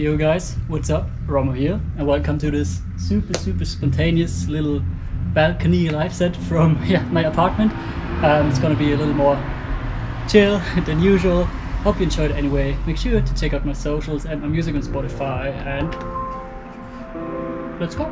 Yo guys, what's up? Rammor here, and welcome to this super spontaneous little balcony live set from my apartment. It's gonna be a little more chill than usual. Hope you enjoyed it anyway. Make sure to check out my socials and my music on Spotify, and let's go.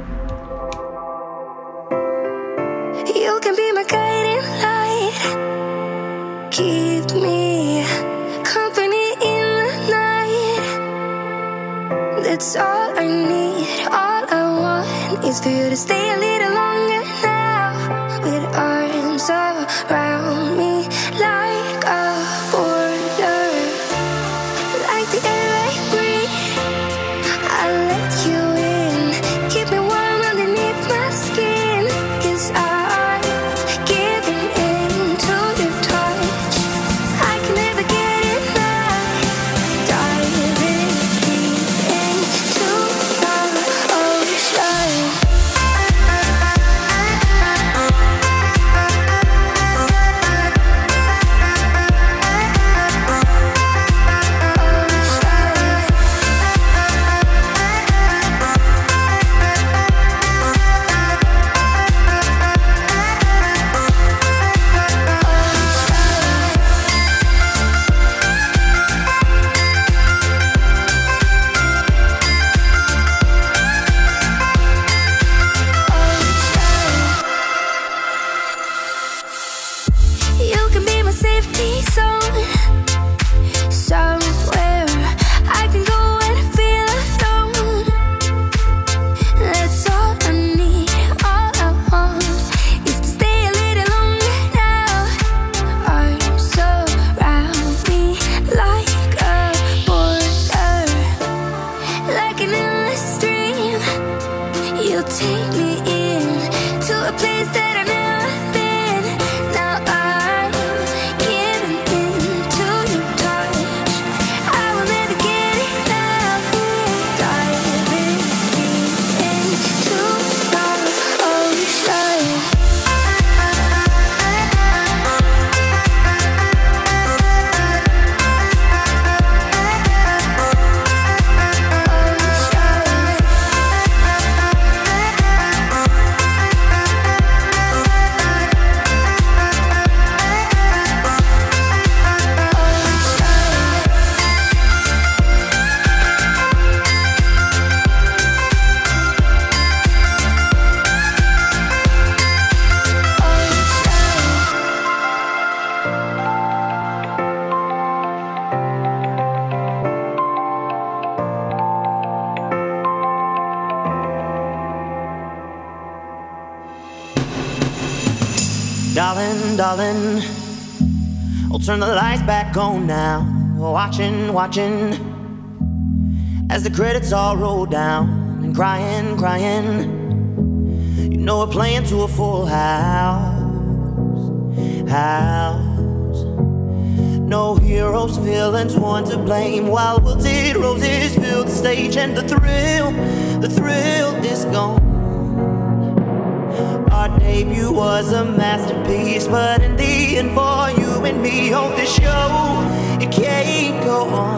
You can be my guiding light, keep me company in the night. That's all I need, all I want is for you to stay a little longer now, with arms around me like a border, like the air I breathe. I'll let you in, keep me warm underneath my skin, 'cause I'm giving in to your touch. I can never get enough, diving deep into the ocean. You can be my safety zone, somewhere I can go and feel alone. That's all I need, all I want is to stay a little longer now. Arms around me like a border, like an endless stream. You'll take me in to a place that I've never been. Now I'm giving in to your touch. I will never get enough, diving deep into the ocean. Darling, darling, I'll turn the lights back on now. Watching, watching, as the credits all roll down, and crying, crying. You know we're playing to a full house. No heroes, villains, one to blame. While wilted roses fill the stage, and the thrill is gone. Our debut was a masterpiece, but in the end, for you and me on this show, it can't go on.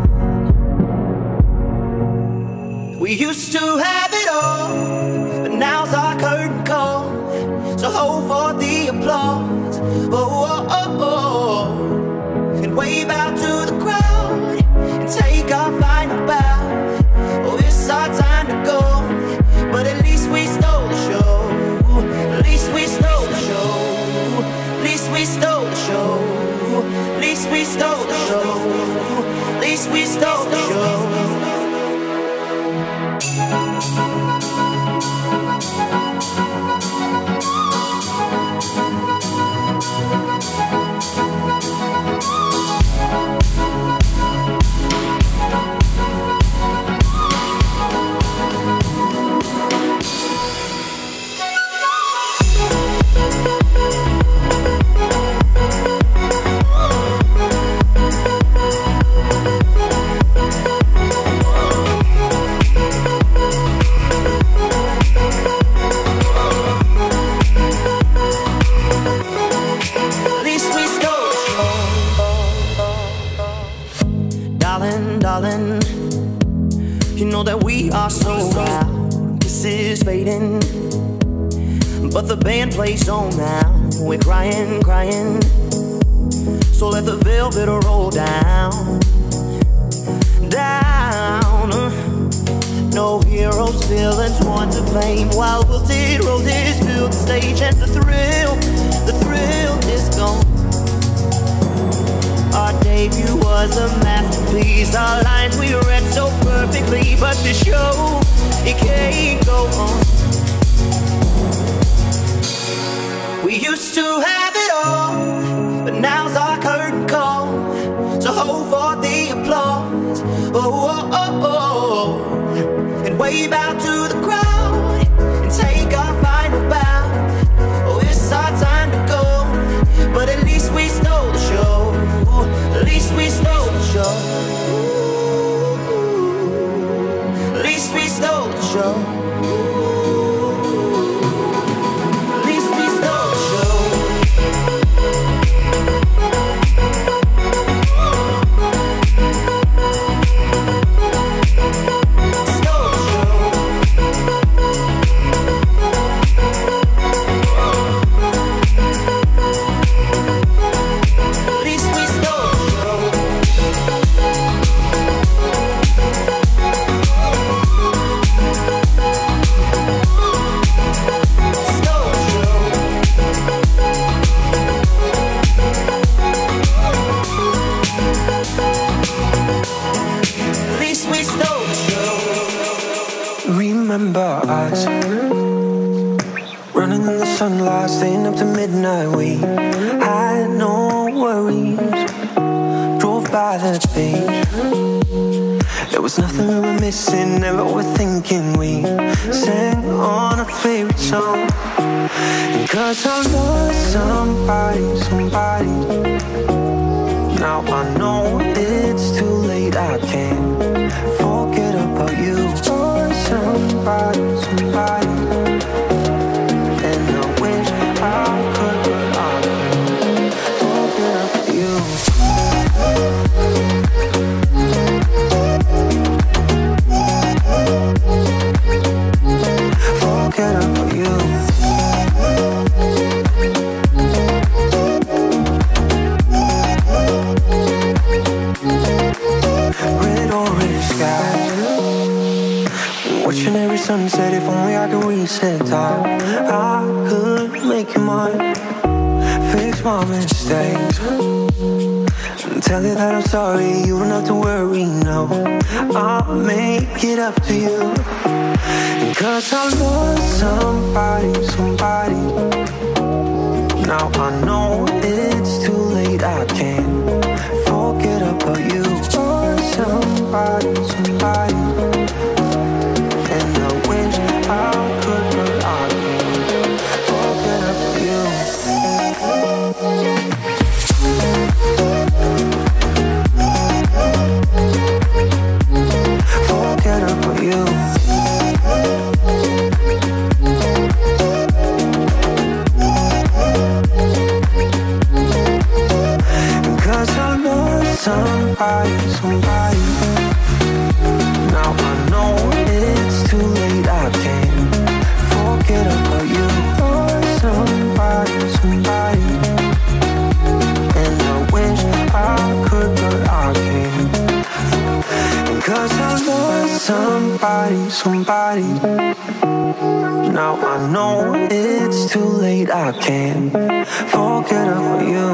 We used to have it all, but now's our curtain call. So hold for the applause, and wave out to the crowd, and take our final bow. Oh, it's our time to go, but at least we stole the show. At least we stole the show. At least we stole the show. At least we stole the show. At least we stole the show. is fading, but the band plays on now. We're crying, crying, so let the velvet roll down, down. No heroes, villains, one to blame, while wilted roses fill the stage, and the thrill is gone. Our debut was a masterpiece, our lines we read so perfectly, but the show, it can't go on. We used to have it all, but now's our curtain call, so hold for the applause, oh, oh, oh, oh, and wave out to the crowd, and take our final bow. Oh, it's our time to go, but at least we stole the show, at least we stole the show, at least we stole the show. Remember us running in the sunlight, staying up to midnight. We had no worries, drove by the beach. There was nothing we were missing, never were thinking. We sang on a favorite song, and 'cause I lost somebody, somebody. Now I know it's too late, I can't forget about you. Somebody, somebody, and I wish I could, but I can't forget about you. Forget about you. Red orange sky, watching every sunset. If only I could reset time, I could make you mine, fix my mistakes, and tell you that I'm sorry. You don't have to worry, no, I'll make it up to you. And 'cause I lost somebody, somebody. Now I know it's too late, I can't forget about you. Somebody, somebody, and I wish I could, but I can't forget about you. Forget about you. 'Cause I lost somebody, somebody. Now I know it's too late, I can't forget about you. Oh, somebody, somebody, and I wish I could, but I can't. 'Cause I lost somebody, somebody. Now I know it's too late, I can't forget about you.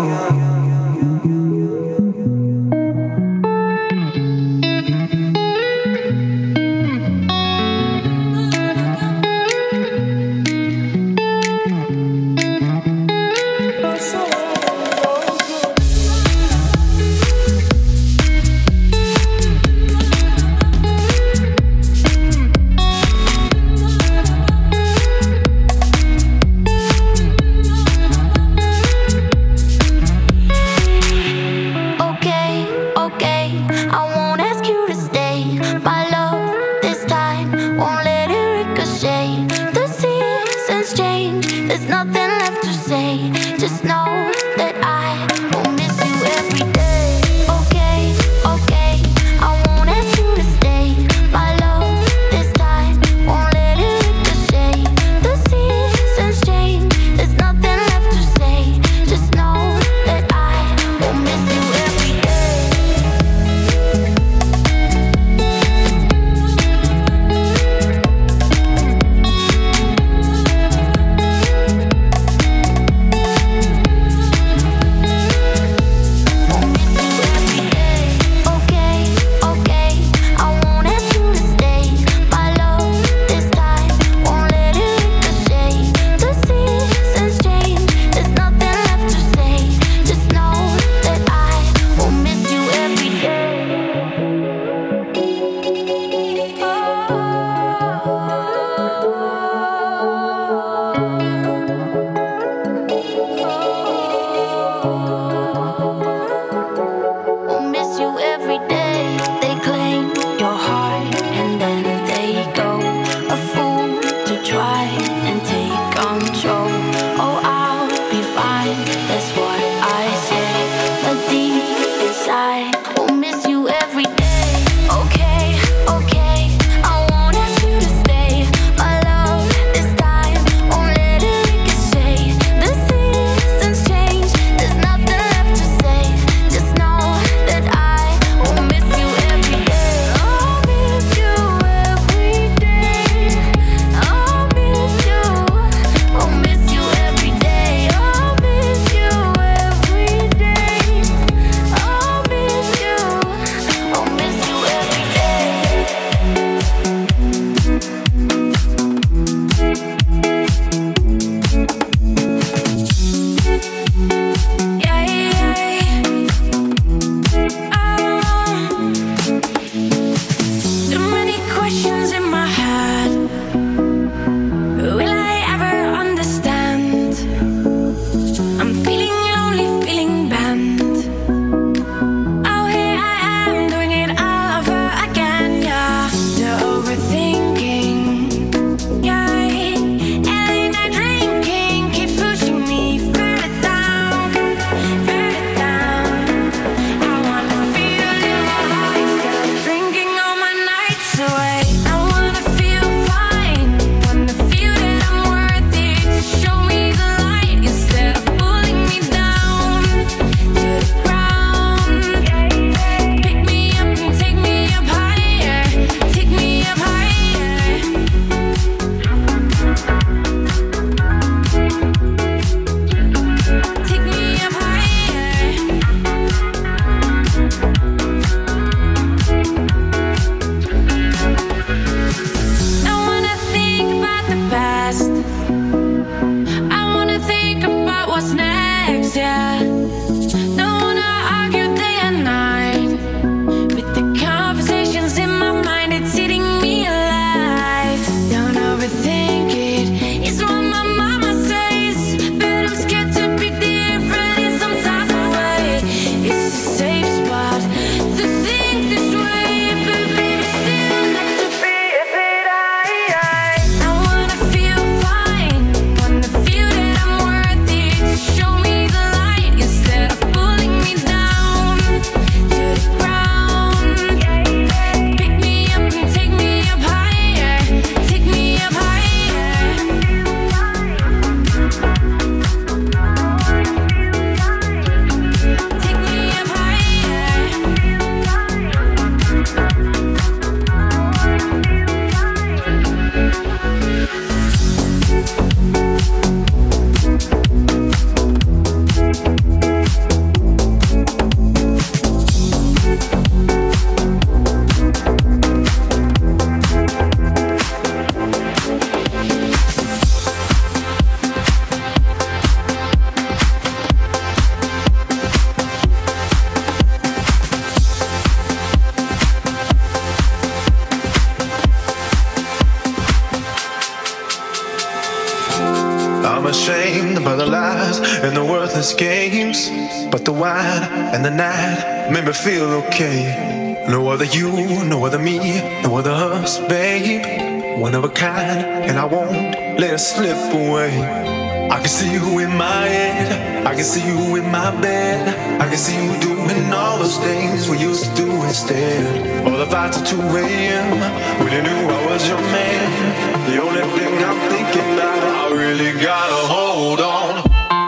I'm ashamed about the lies and the worthless games, but the wine and the night made me feel okay. No other you, no other me, no other us, babe. One of a kind, and I won't let it slip away. I can see you in my head, I can see you in my bed, I can see you doing all those things we used to do instead. All the fights at 2 AM, when you knew I was your man. The only thing I'm thinking about, I really gotta hold on.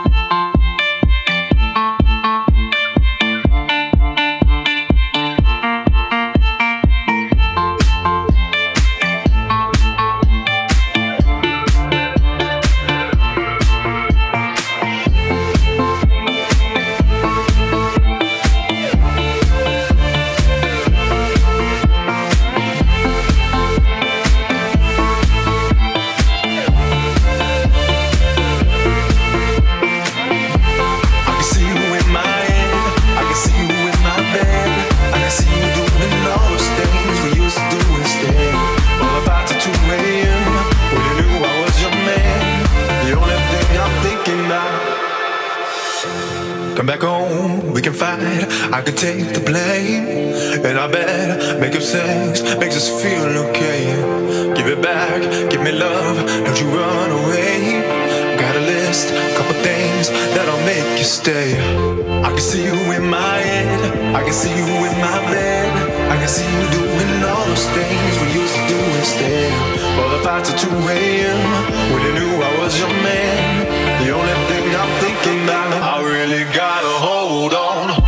Come back home, we can fight, I can take the blame. And I bet making sex makes us feel okay. Give it back, give me love, don't you run away. Got a list, couple things that'll make you stay. I can see you in my head, I can see you in my bed, I can see you doing all those things we used to do instead. All the fights at 2 AM, when you knew I was your man. The only thing I'm thinking about, I really gotta hold on.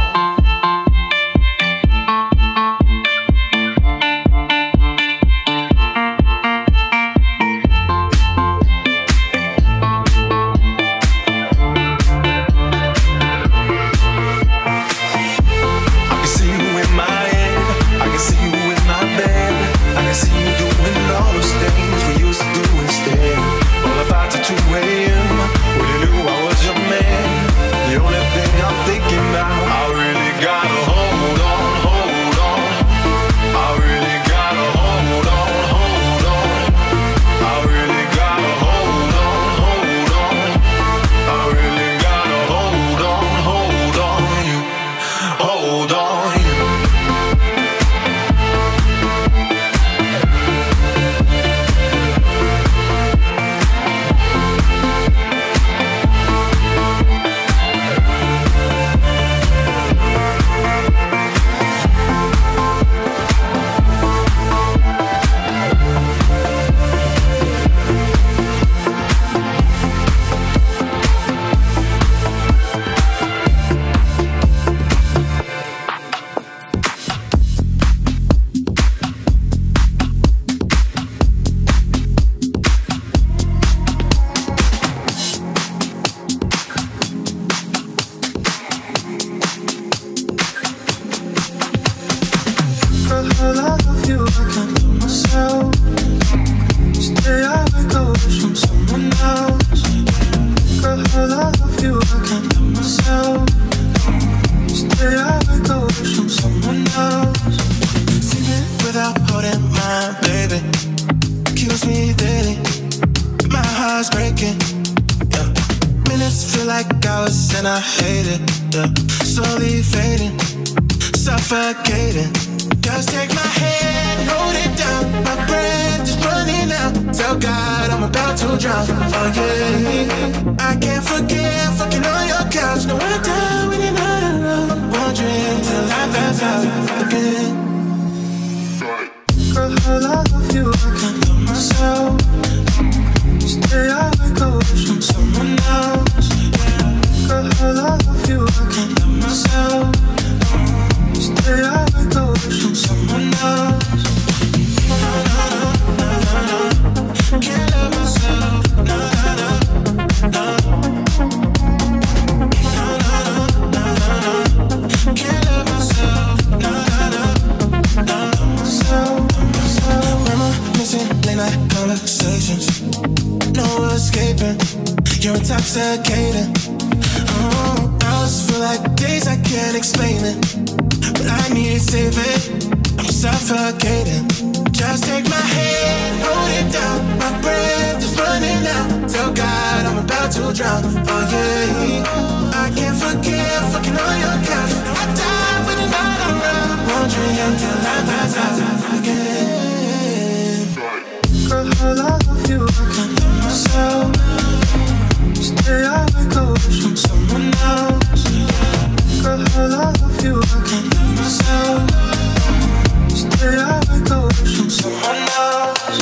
Just take my hand, hold it down. My breath is running out. Tell God I'm about about to drown. Oh yeah, I can't forget fucking on your couch. I die when you're not around, wondering until I pass out again. Girl, I love you, I can't let myself stay out like a wish on someone else. Girl, I love you, I can't let myself stay out like a wish on someone else.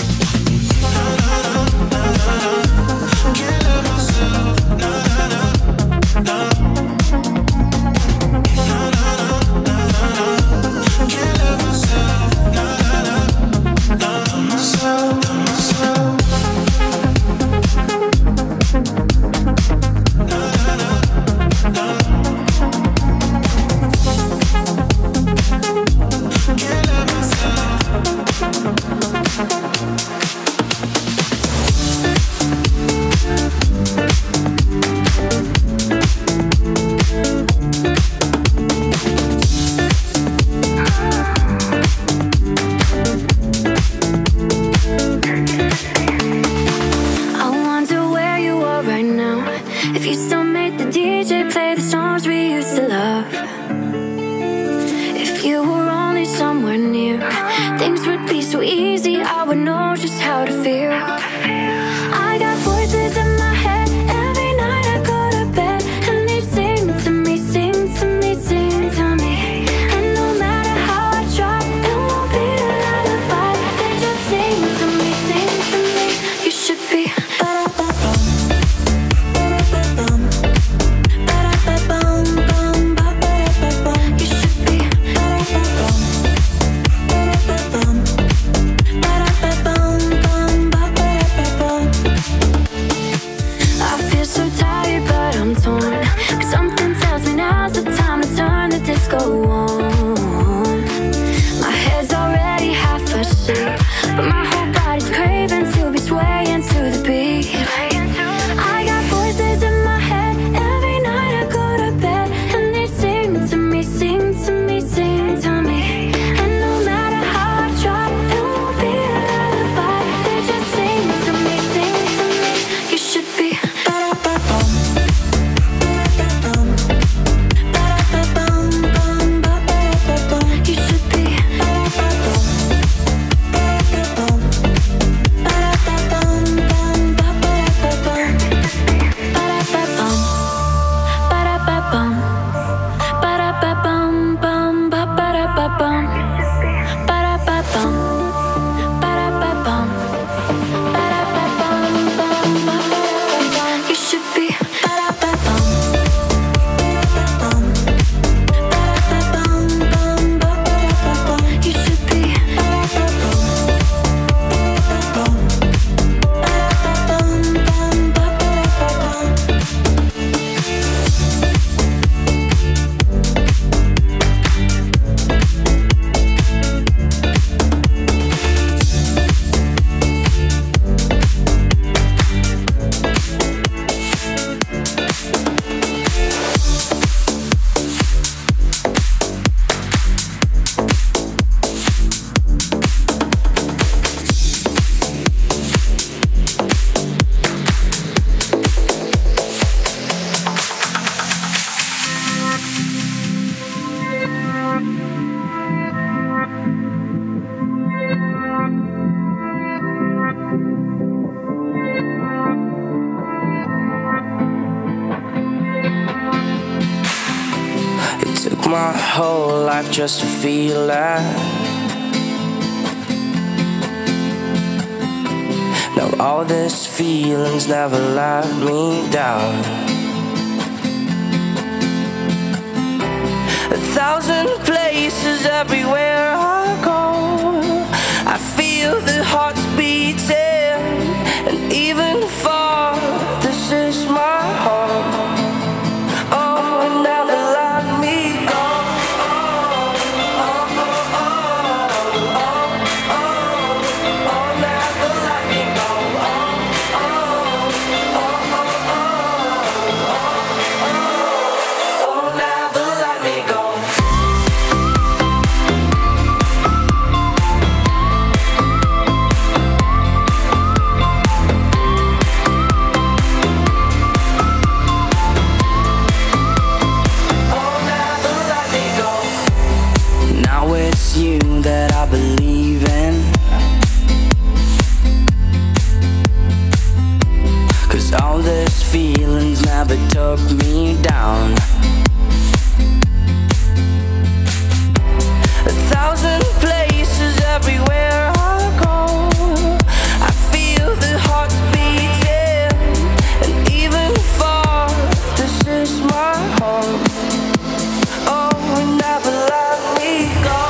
Can't let myself, no, no, no, no. Can't let myself, no, no, no, myself. My whole life just to feel that. Now all these feelings never let me down. 1,000 places everywhere I go, I feel the hearts beating, and even far, this is my home. Oh, never let me go. this feelings never took me down. 1,000 places everywhere I go, I feel the hearts beating, and even far, this is my home. Oh, and never let me go.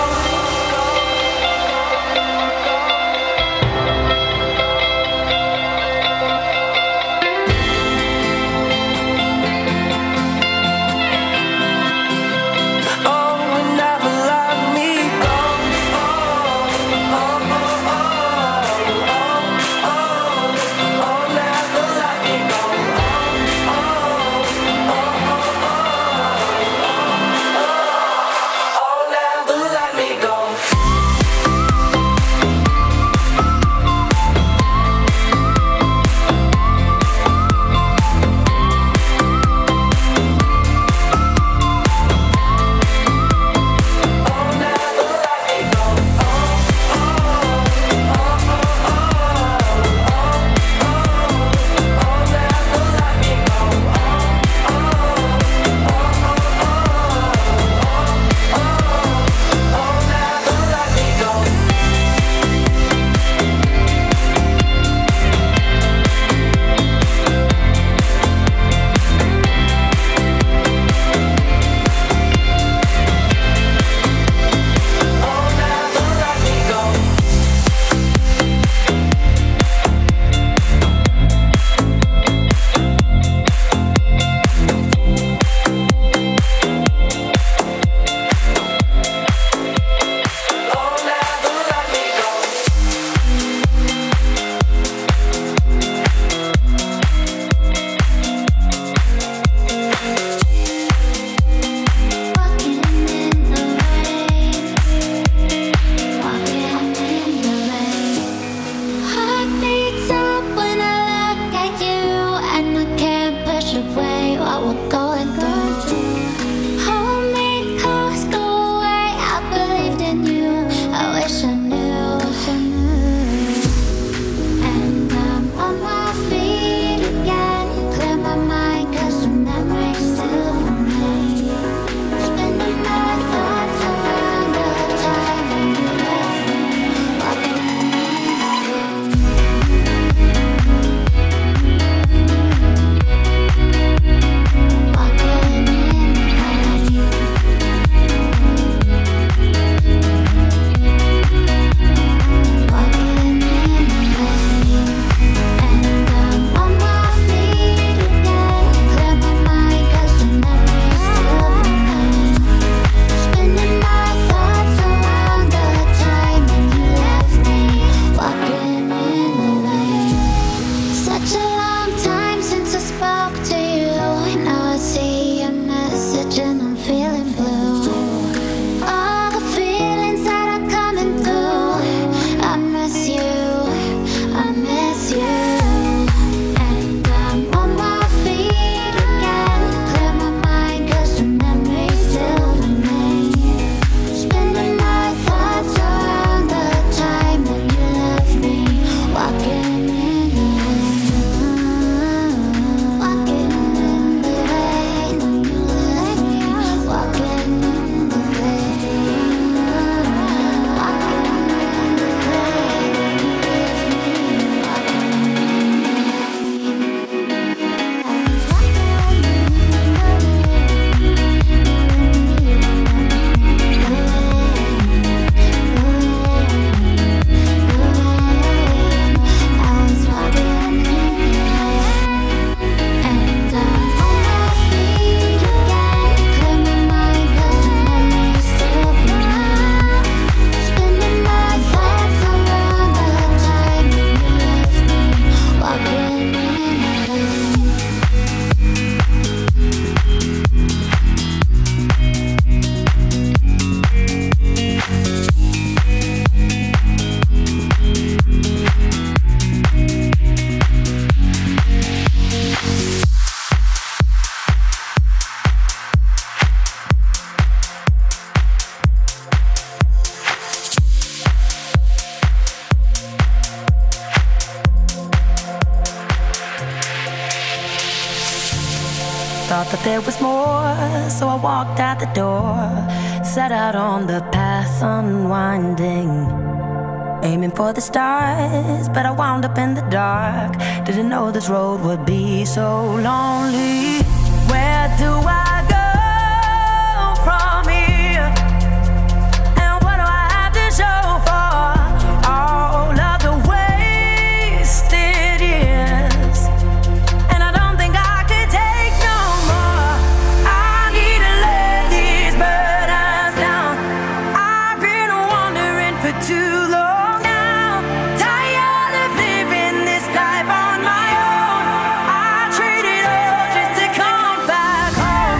thought that there was more, so I walked out the door, set out on the path unwinding, aiming for the stars, but I wound up in the dark. Didn't know this road would be so lonely. Where do I go from here? And what do I have to show for all of the wasted years? And I don't think I could take no more. I need to let these burdens down. I've been wandering for too long now, tired of living this life on my own. I traded all just to come back home.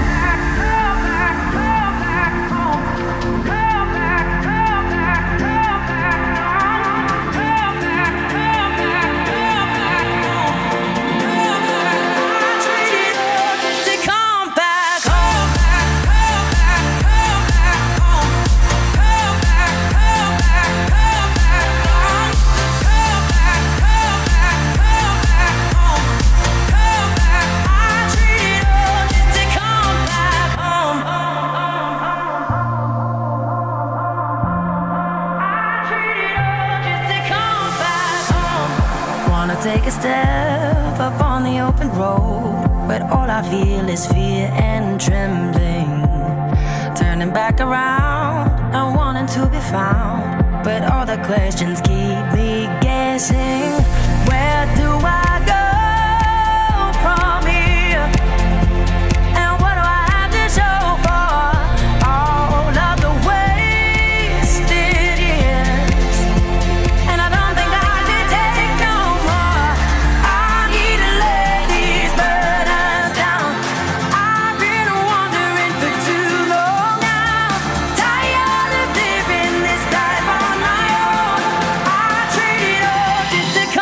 I traded all just to come back home. I traded all just to come back home. I traded all just to come back home. Wanna take a step up on the open road, but all I feel is fear and trembling. Turning back around and wanting to be found, but all the questions keep me guessing. Where do I go from here? And what do I have to show for all of the wasted years? And I don't think I can take no more. I need to lay these burdens down. I've been wandering for too long now, tired of living this life on my own. I traded all just to come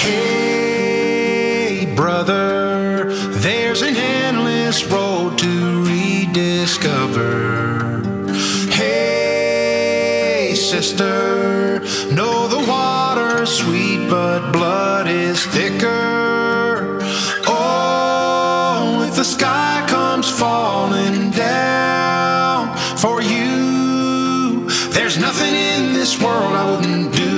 Hey, brother, there's an endless road to rediscover. Hey, sister, know the water's sweet, but blood is thicker. Oh, if the sky comes falling down for you, there's nothing in this world I wouldn't do.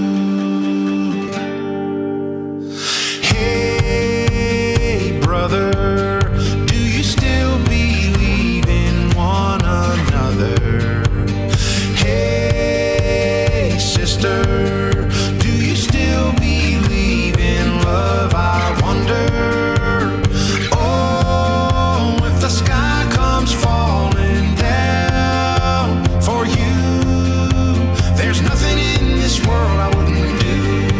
Hey, brother, do you still believe in one another? Hey, sister, do you still believe in love? I wonder. Oh, if the sky comes falling down for you, there's nothing in this world I wouldn't do.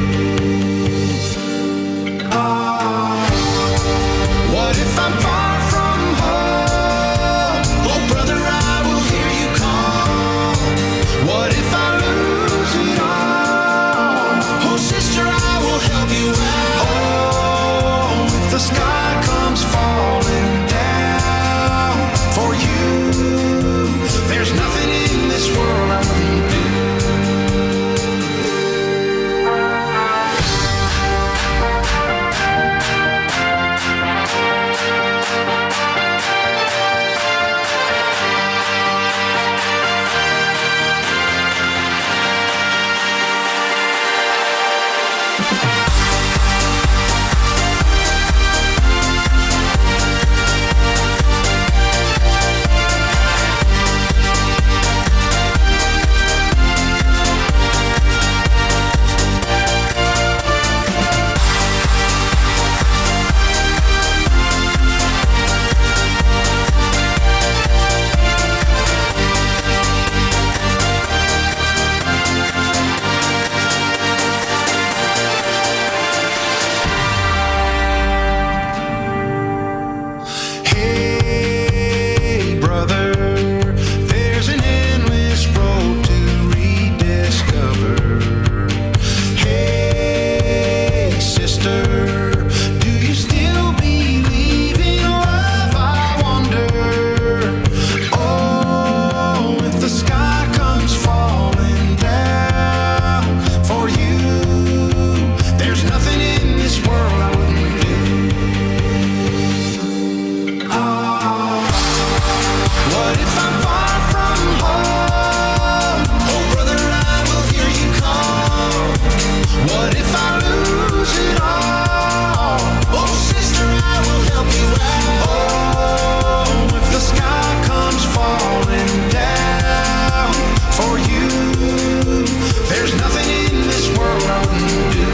What if I'm far from home? Oh, brother, I will hear you call. What if I lose it all? Oh, sister, I will help you out. Oh, if the sky comes falling down for you, there's nothing in this world I wouldn't do. Hey, brother, there's an endless road to rediscover. Hey, sister, do you still believe in love? I wonder. Oh, if the sky comes falling down for you, there's nothing in this world I wouldn't do. What if I'm far from home? Oh, brother, I will hear you call. What if I lose it all? Oh, sister, I will help you out. Oh, if the sky comes falling down for you, there's nothing in this world I wouldn't do.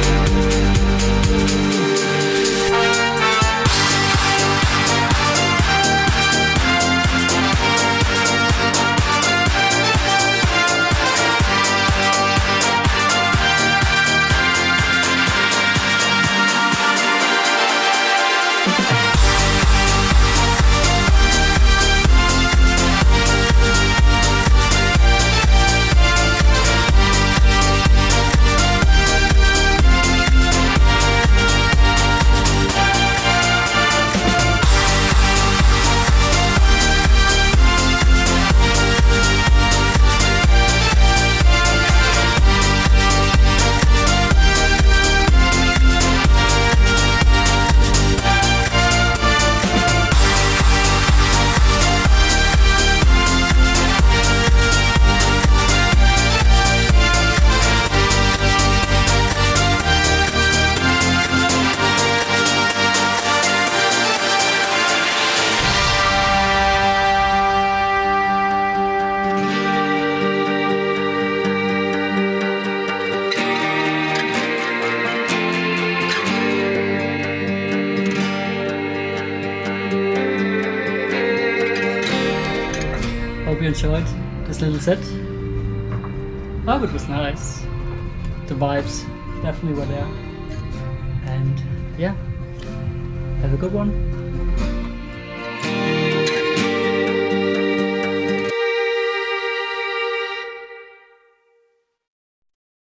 Hope you enjoyed this little set. Oh, it was nice. The vibes definitely were there. And yeah, have a good one.